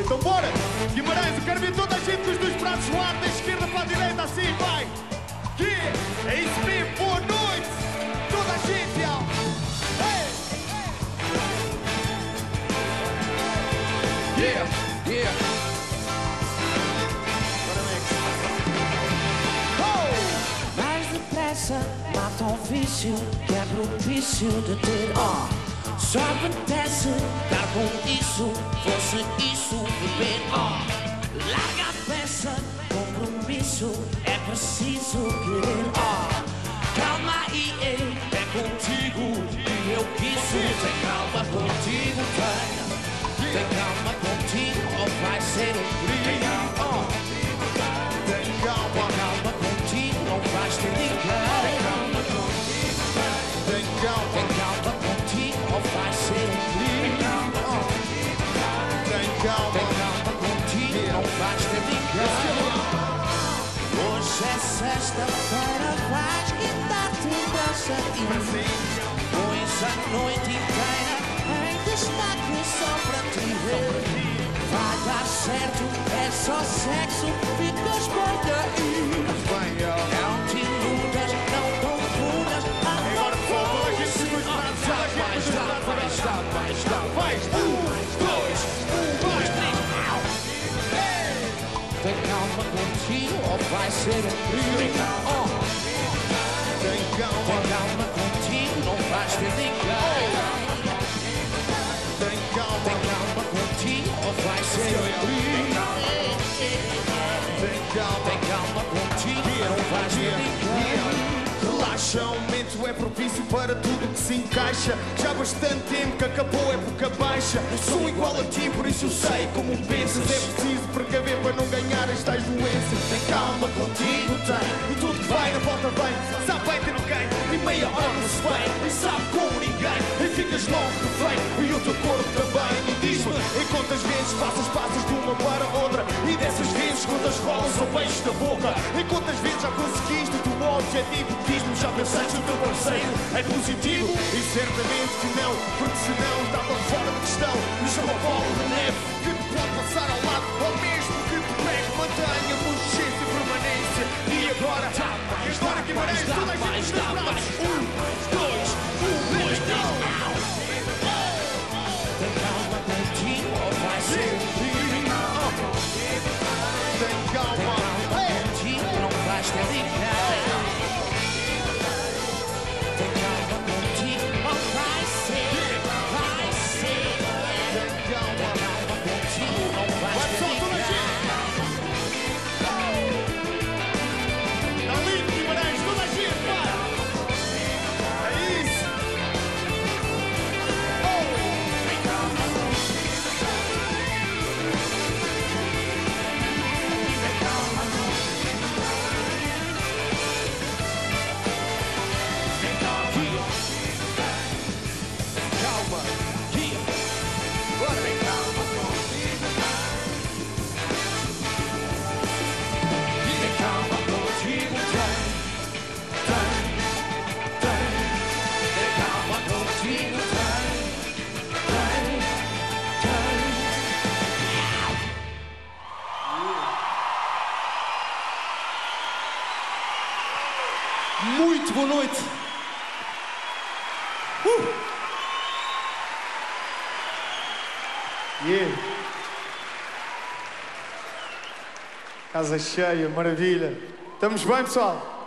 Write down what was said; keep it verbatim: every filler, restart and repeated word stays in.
Então bora! Guimarães, eu quero ver toda a gente com os dois braços no ar, da esquerda para a direita, assim, vai! Yeah! É isso mesmo, boa noite! Toda a gente, ó! Hey! Yeah! Yeah! Oh! Mais depressa, mata o vício, quebra o vício de ter, ó. Só acontece, dar com isso, fosse isso beber, ó. Larga a peça, compromisso, é preciso querer, ó. Calma aí, ei, é contigo, e eu quis. Tem calma contigo, tem. Tem calma contigo, ou vai ser um brilho, ó. Tem calma, Tem calma contigo, não vais ter ligar. tem calma contigo, tem calma, Tem calma contigo, ou vai ser um brilho, ó. tem calma. Tem calma contigo, não vais ter ligar. Hoje é sexta-feira, vais quitar-te dessa ilha. Pões a noite inteira em destaque só para ti ver. Vai dar certo, é só sexo, ficas bem aí. Bem, ó. Não te iludas, não confundas. Agora falta a gente com os braços, Já a gente vais com os dar, braços. vais dar, vais dar. Vai! Um, dois, um, dois, três. Tem calma contigo ou vai ser um brilho? Oh. Tem Tem calma, calma contigo, não vais ter ligar. tem calma, Tem calma contigo ou vai ser um brilho? tem calma. Tem calma contigo, não vais ter ligar. Relaxa, o momento é propício para tudo que se encaixa. Já há bastante tempo que acabou a época baixa. Sou igual a ti, por isso eu sei como pensas. É preciso precaver para não ganhar estas doenças. Tem calma contigo, tem. E tudo que vai na porta vem. Sabe bem ter alguém e meia hora não se vem. E sabe como ninguém. E ficas logo refém. E o teu corpo também. E diz-me em quantas vezes passas, passas de uma para outra. E dessas vezes quantas rolas ou beijos da boca. E quantas vezes já conseguiste o teu objetivo. Diz-me, já pensaste o teu parceiro é positivo? E certamente que não, porque senão estava fora de questão. Me chama bola de neve que te pode passar ao lado, ou mesmo que te pegue, mantenha consciência e permanência. E agora, e agora Guimarães, toda a gente nos braços. Um, dois, um, dois, três. Tem calma contigo ou vai ser um brilho? Tem Tem calma, calma contigo, não vais ter ligar. Tem calma contigo, ou vai ser, vai ser. tem calma. Tem calma contigo, não vais Vai ter só toda a ligar. gente. Está lindo, Guimarães, toda a gente, vai. É isso. Calma, guia. Bora. Tem calma contigo. Tem calma contigo, tem. Tem, tem. Tem calma contigo, tem. Tem, tem. Muito boa noite. Uh! Yeah. Casa cheia, maravilha. Estamos bem, pessoal?